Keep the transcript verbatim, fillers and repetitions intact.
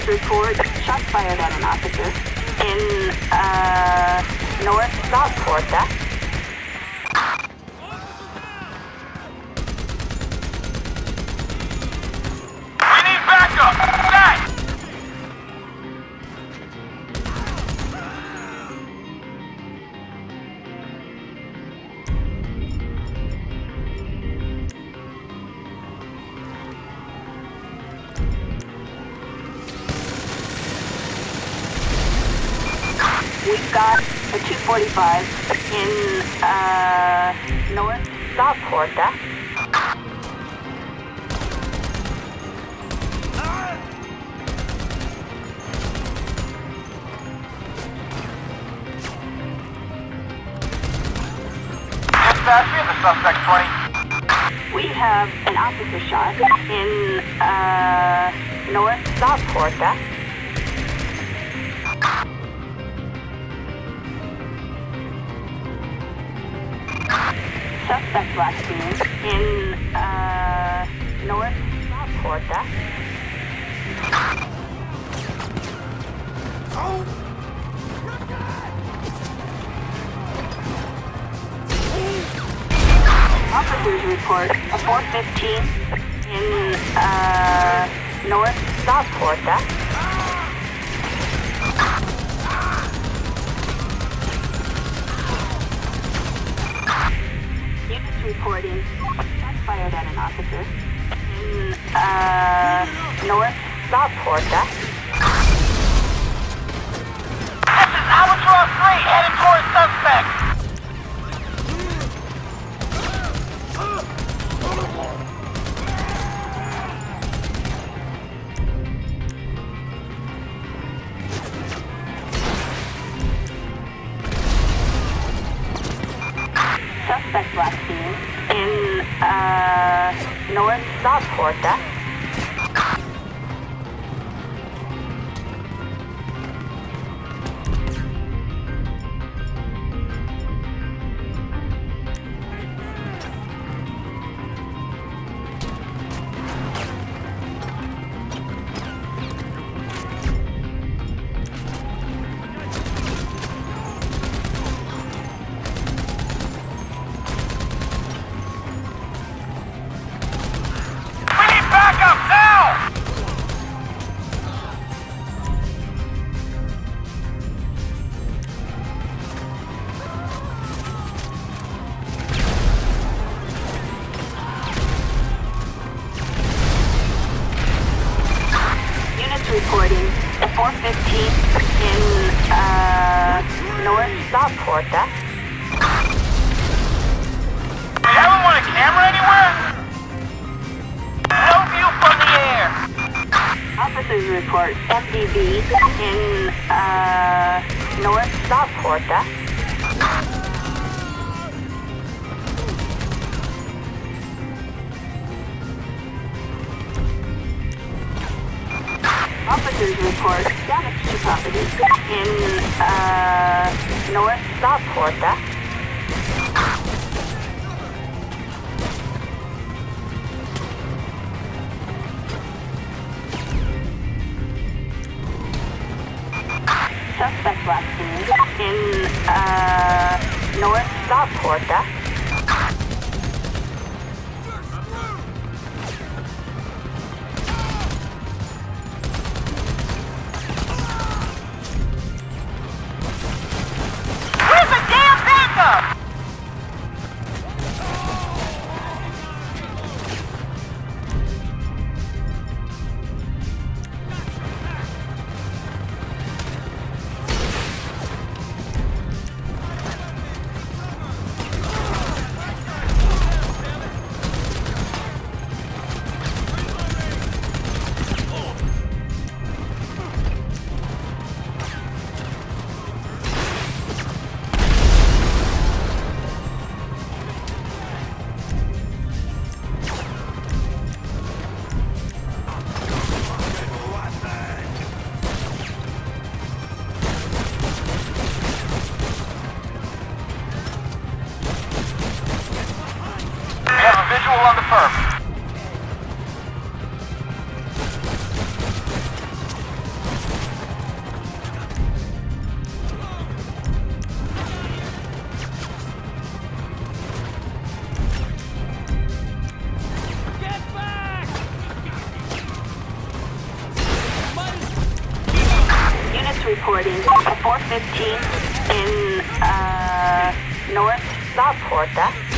Units report shots fired at an officer in, uh, North South Porta. We need backup! Back! We've got a two forty-five in, uh, North South Porta. Dispatch, we have the suspect twenty. We have an officer shot in, uh, North South Porta. Suspect last seen in, uh, North South Porta. Officers report a four fifteen in, uh, North South Porta. Units reporting shots fired at an officer in, uh, North South Porta. This is Albatross three, headed towards suspect. Suspect last seen in, uh, North South Porta. Reporting a four fifteen in, uh, North South Porta. We haven't won a camera anywhere? No view from the air. Officers report M D B in, uh, North South Porta. Officers report damage to property in, uh, North South Porta. Suspect last seen in, uh, North South Porta. Visual on the perp. News reporting at four fifteen in, uh, North South Port Deck.